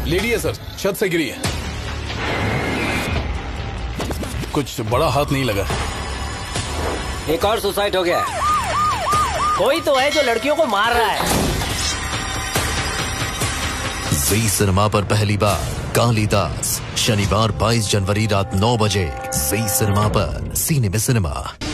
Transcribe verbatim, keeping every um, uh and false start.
Lady है sir, छत से गिरी है। कुछ बड़ा हाथ नहीं लगा। एक और सुसाइड हो गया। कोई तो है जो लड़कियों को मार रहा है। जी सिनेमा पर पहली बार कालिदास, शनिवार बाईस जनवरी रात नौ बजे। जी सिनेमा पर। Cinema cinema.